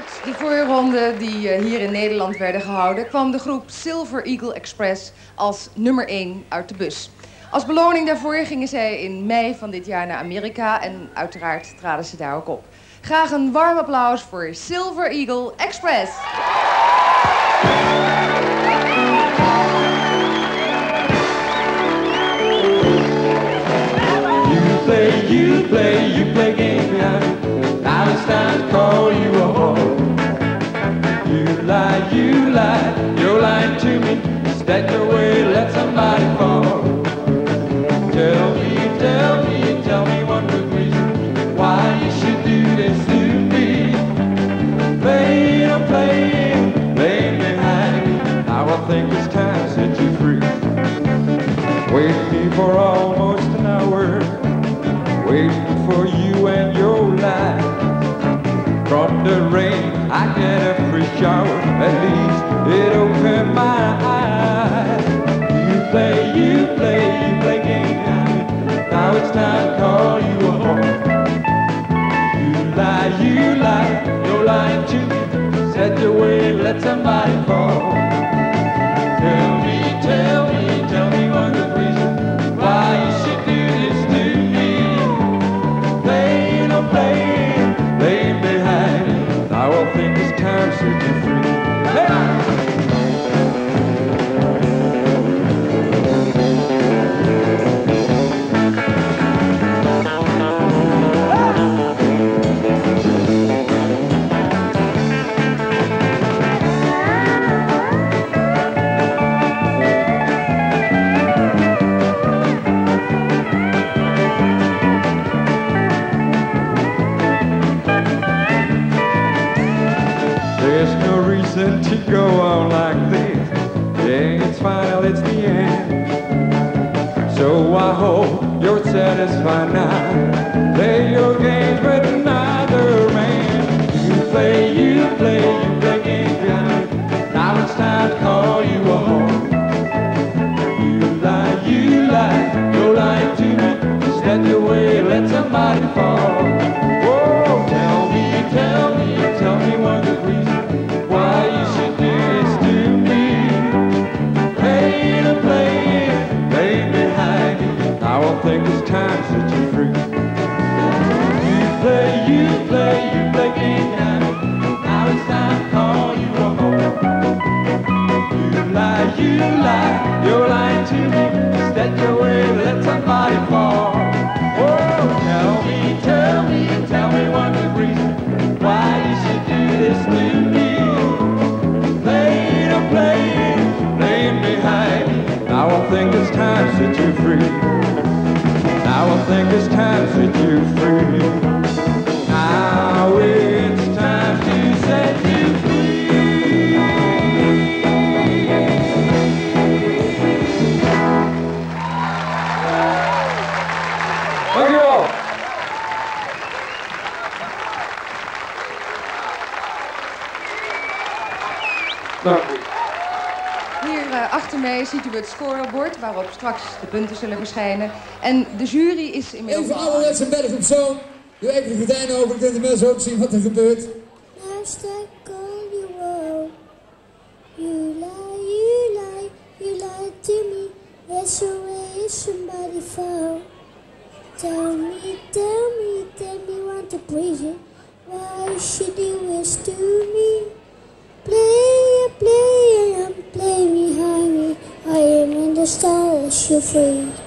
Uit de voorronde die hier in Nederland werden gehouden, kwam de groep Silver Eagle Express als nummer 1 uit de bus. Als beloning daarvoor gingen zij in mei van dit jaar naar Amerika en uiteraard traden ze daar ook op. Graag een warm applaus voor Silver Eagle Express. You play game now. Now it's time to call you a whore. You lie, you're lying to me. Step away, let somebody fall. Tell me one good reason why you should do this to me. Playing behind me. Now I think it's time to set you free. Waiting for almost an hour. Waiting for you and your life. From the rain, I get a free shower. At least it opened my eyes. You play games. Now it's time to call you a whore. You lie, you're lying to me. Set your way, let somebody fall. Tell me one good reason why you should do this to me. Playing behind me. Now I think it's time to set you free. To go on like this, yeah, it's final, it's the end. So I hope you're satisfied now. Play your games with another man. You play games behind me. Now it's time to call you a whore. You lie, you're lying to me. Step away, let somebody fall. Whoa, tell me one good reason why you should do this to me. Playing behind me. Now I think it's time to set you free. You play games now. Now it's time to call you a whore. You lie, you're lying to me. Step your way, let somebody fall. Oh, tell me one good reason why you should do this to me. Playing behind me. Now I think it's time to set you free. Now I think it's time to set you free. Now it's time to set you free. Dankjewel. Dank u. Hier achter mij ziet u het scorebord waarop straks de punten zullen verschijnen. En de jury is inmiddels... Even ouderwets een berg op zoon. Doe even de gordijnen open, dan kunnen de mensen ook zien wat er gebeurt. Last I call you out. You lie to me. Yes, away somebody fall. Tell me one to reason why should you wish to me? Play behind me. I am in the stars, you're free.